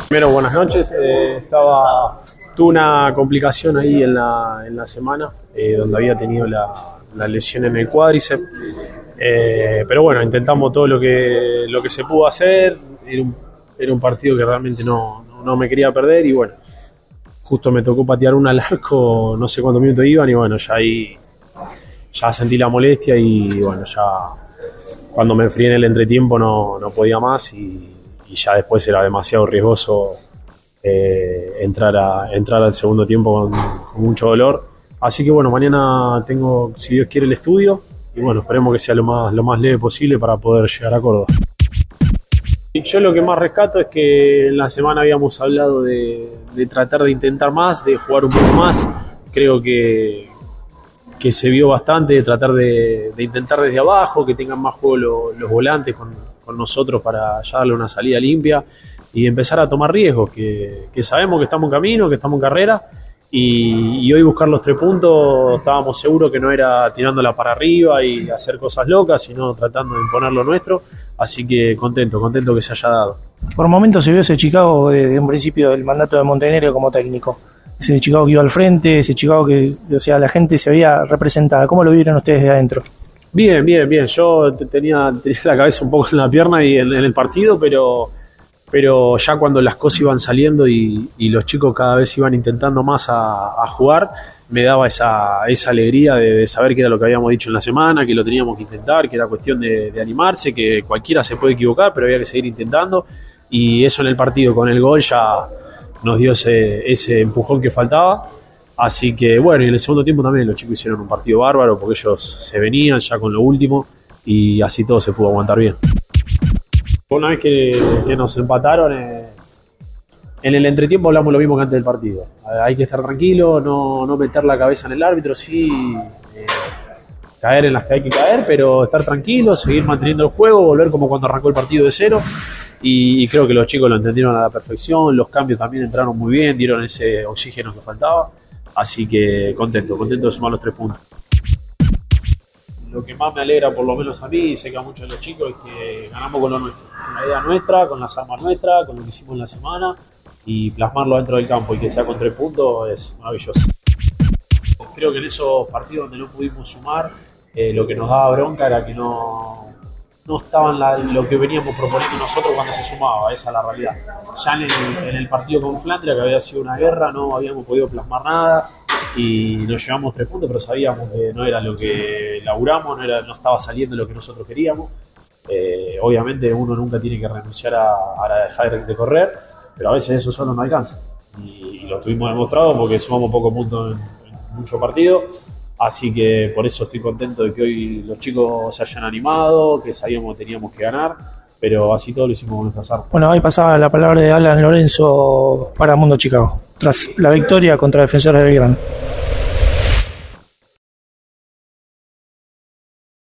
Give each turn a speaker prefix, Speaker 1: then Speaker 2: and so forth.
Speaker 1: Primero, buenas noches. Tuve una complicación ahí en la semana, donde había tenido la lesión en el cuádriceps. Pero bueno, intentamos todo lo que se pudo hacer. Era un partido que realmente no me quería perder y bueno, justo me tocó patear una al arco, no sé cuántos minutos iban y bueno, ya ahí ya sentí la molestia y bueno, ya cuando me enfrié en el entretiempo no podía más y ya después era demasiado riesgoso entrar al segundo tiempo con mucho dolor. Así que bueno, mañana tengo, si Dios quiere, el estudio y bueno, esperemos que sea lo más leve posible para poder llegar a Córdoba. Yo lo que más rescato es que en la semana habíamos hablado de tratar de intentar más, de jugar un poco más. Creo que se vio bastante, de tratar de intentar desde abajo, que tengan más juego los volantes con nosotros para ya darle una salida limpia y empezar a tomar riesgos, que sabemos que estamos en camino, que estamos en carrera y hoy buscar los 3 puntos estábamos seguros que no era tirándola para arriba y hacer cosas locas, sino tratando de imponer lo nuestro, así que contento que se haya dado.
Speaker 2: Por momentos se vio ese Chicago de un principio del mandato de Montenegro como técnico, ese Chicago que iba al frente, ese Chicago que, o sea, la gente se veía representada. ¿Cómo lo vieron ustedes de adentro?
Speaker 1: Bien. Yo tenía la cabeza un poco en la pierna y en el partido, pero ya cuando las cosas iban saliendo y los chicos cada vez iban intentando más a jugar, me daba esa alegría de saber que era lo que habíamos dicho en la semana, que lo teníamos que intentar, que era cuestión de animarse, que cualquiera se puede equivocar, pero había que seguir intentando. Y eso en el partido con el gol ya nos dio ese empujón que faltaba. Así que bueno, y en el segundo tiempo también los chicos hicieron un partido bárbaro porque ellos se venían ya con lo último y así todo se pudo aguantar bien. Una vez que nos empataron, en el entretiempo hablamos lo mismo que antes del partido. Hay que estar tranquilo, no meter la cabeza en el árbitro, sí caer en las que hay que caer, pero estar tranquilo, seguir manteniendo el juego, volver como cuando arrancó el partido de cero. Y creo que los chicos lo entendieron a la perfección, los cambios también entraron muy bien, dieron ese oxígeno que faltaba. Así que contento de sumar los 3 puntos. Lo que más me alegra, por lo menos a mí, y sé que a muchos de los chicos, es que ganamos con lo nuestro, con la idea nuestra, con las armas nuestras, con lo que hicimos en la semana, y plasmarlo dentro del campo y que sea con 3 puntos es maravilloso. Creo que en esos partidos donde no pudimos sumar, lo que nos daba bronca era que no estaban lo que veníamos proponiendo nosotros cuando se sumaba, esa es la realidad. Ya en el partido con Flandria, que había sido una guerra, no habíamos podido plasmar nada y nos llevamos 3 puntos, pero sabíamos que no era lo que laburamos, no estaba saliendo lo que nosotros queríamos. Obviamente uno nunca tiene que renunciar a dejar de correr, pero a veces eso solo no alcanza. Y lo tuvimos demostrado porque sumamos pocos puntos en muchos partidos. Así que por eso estoy contento de que hoy los chicos se hayan animado, que sabíamos que teníamos que ganar, pero así todo lo hicimos con nuestras armas.
Speaker 2: Bueno, ahí pasaba la palabra de Alan Lorenzo para Mundo Chicago, tras la victoria contra Defensores de Belgrano.